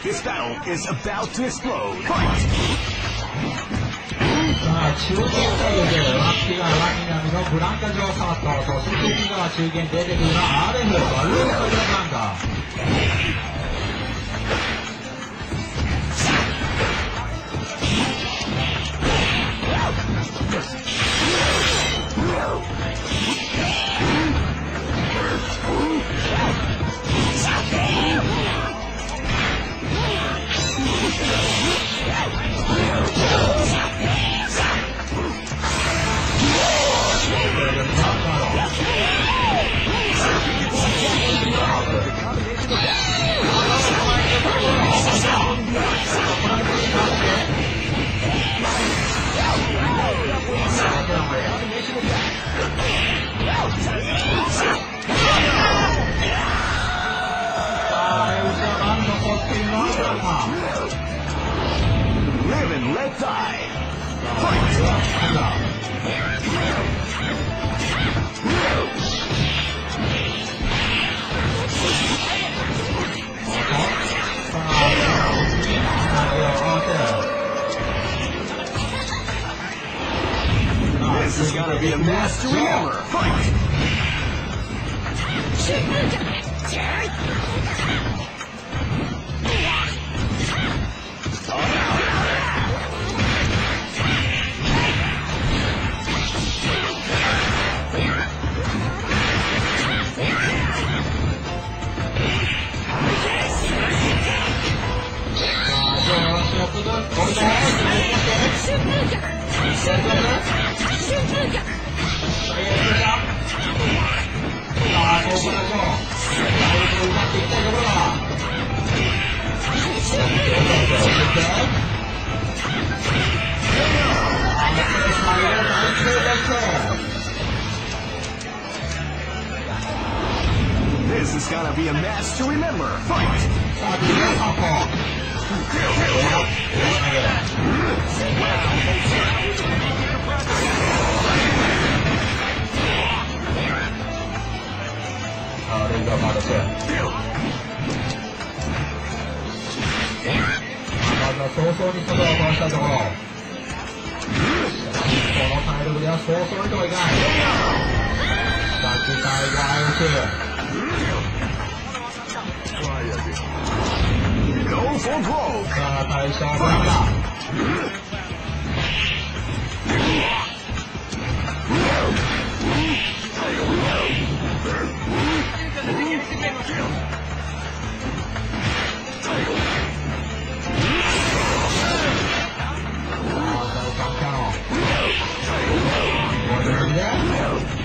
This battle is about to explode. Fight! さあ、中堅対決で脇が南のブランカ城サート、そして右側中堅出てくるのはアレフ、バルーンとブランカ。 Live and let die. Fight! This is gonna be a match to remember. Fight! This is gonna be a match to remember. Fight! Go for broke. さあ、大将ブランカ。 Go